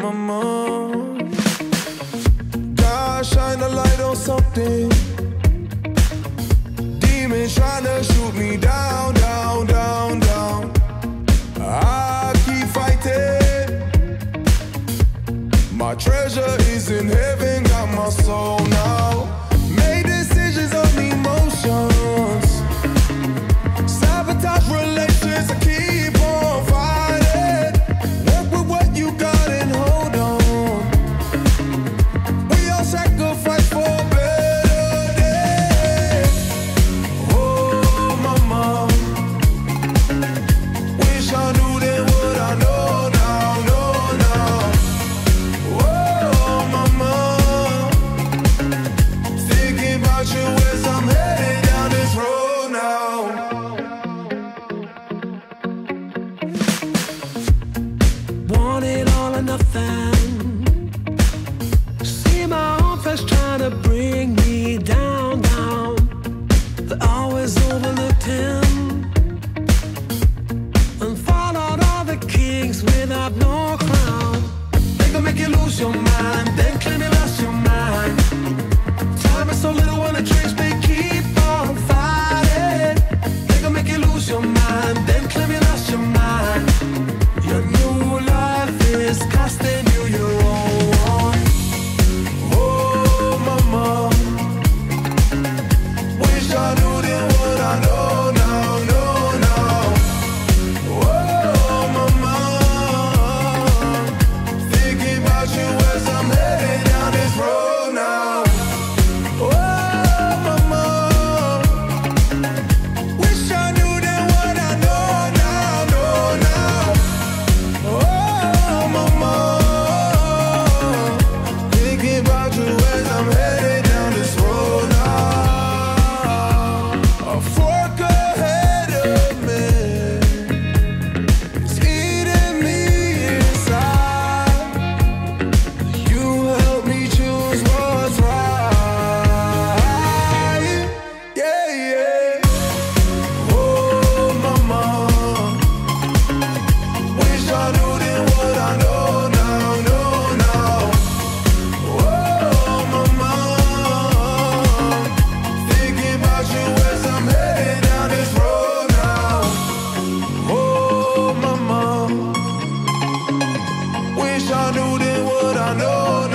mama. God, shine a light on something. Demons trying to shoot me down, down, down, down. I keep fighting. My treasure is in heaven, got my soul now. Made decisions on emotions. Sabotage relations, I keep on fighting. Work with what you got and hold on. We all sacrifice for a better day. Oh, mama, wish I knew then what I know now, know now. Oh, mama, thinking about you as I'm headed down this road now. Want it all or nothing. See my own flesh trying to bring me down, down. They always overlooked him and followed all the kings without no crown. They gon' make you lose your mind, then claim you lost your mind. Time is so little when the dreams they keep on fighting. They gon' make you lose your mind, then claim you lost your mind. Your new life is costing you your own. Oh, mama, wish I knew then what I know now, know now. Oh, mama, thinking about you as I'm headed down this road now. Oh, mama, wish I knew then what I know now, know now. Oh, mama, thinking about you as I'm headed down this road now. A fork ahead of me, it's eating me inside. You help me choose what's right. Yeah, yeah. Oh, mama, wish I knew then what I know now, know now. Oh, mama, thinking about you as I'm headed down this road now. Oh, mama, wish I knew then what I know